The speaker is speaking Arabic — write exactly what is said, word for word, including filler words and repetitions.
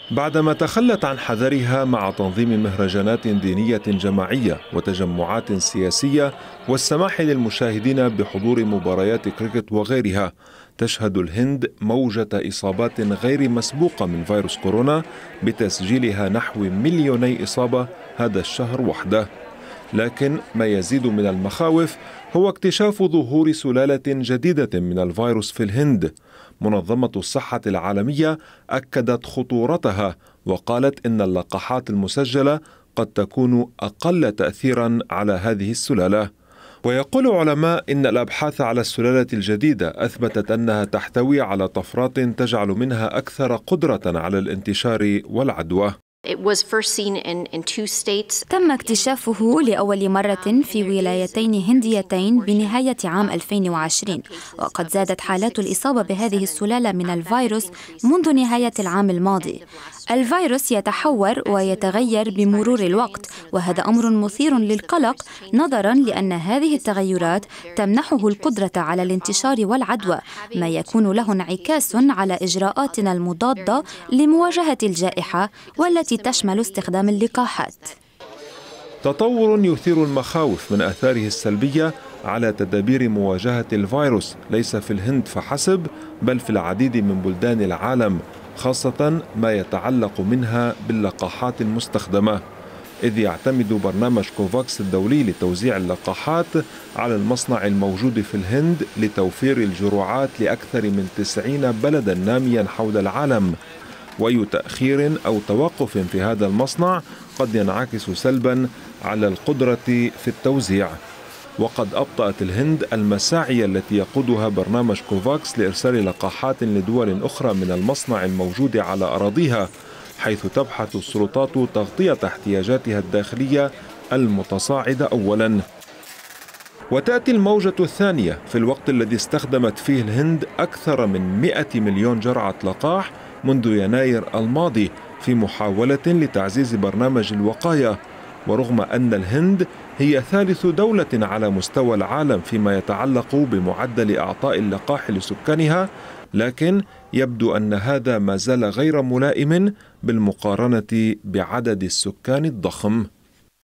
بعدما تخلت عن حذرها مع تنظيم مهرجانات دينية جماعية وتجمعات سياسية والسماح للمشاهدين بحضور مباريات كريكت وغيرها، تشهد الهند موجة إصابات غير مسبوقة من فيروس كورونا بتسجيلها نحو مليوني إصابة هذا الشهر وحده. لكن ما يزيد من المخاوف هو اكتشاف ظهور سلالة جديدة من الفيروس في الهند. منظمة الصحة العالمية أكدت خطورتها وقالت إن اللقاحات المسجلة قد تكون أقل تأثيرا على هذه السلالة. ويقول علماء إن الأبحاث على السلالة الجديدة أثبتت أنها تحتوي على طفرات تجعل منها أكثر قدرة على الانتشار والعدوى. تم اكتشافه لأول مرة في ولايتين هنديتين بنهاية عام ألفين وعشرين، وقد زادت حالات الإصابة بهذه السلالة من الفيروس منذ نهاية العام الماضي. الفيروس يتحور ويتغير بمرور الوقت، وهذا أمر مثير للقلق نظرا لأن هذه التغيرات تمنحه القدرة على الانتشار والعدوى، ما يكون له انعكاس على إجراءاتنا المضادة لمواجهة الجائحة والتي تشمل استخدام اللقاحات. تطور يثير المخاوف من آثاره السلبية على تدابير مواجهة الفيروس ليس في الهند فحسب بل في العديد من بلدان العالم، خاصة ما يتعلق منها باللقاحات المستخدمة، إذ يعتمد برنامج كوفاكس الدولي لتوزيع اللقاحات على المصنع الموجود في الهند لتوفير الجرعات لأكثر من تسعين بلدا ناميا حول العالم. وأي تأخير أو توقف في هذا المصنع قد ينعكس سلبا على القدرة في التوزيع. وقد أبطأت الهند المساعي التي يقودها برنامج كوفاكس لإرسال لقاحات لدول أخرى من المصنع الموجود على أراضيها، حيث تبحث السلطات تغطية احتياجاتها الداخلية المتصاعدة أولا. وتأتي الموجة الثانية في الوقت الذي استخدمت فيه الهند أكثر من مئة مليون جرعة لقاح منذ يناير الماضي في محاولة لتعزيز برنامج الوقاية. ورغم أن الهند هي ثالث دولة على مستوى العالم فيما يتعلق بمعدل إعطاء اللقاح لسكانها، لكن يبدو أن هذا ما زال غير ملائم بالمقارنة بعدد السكان الضخم.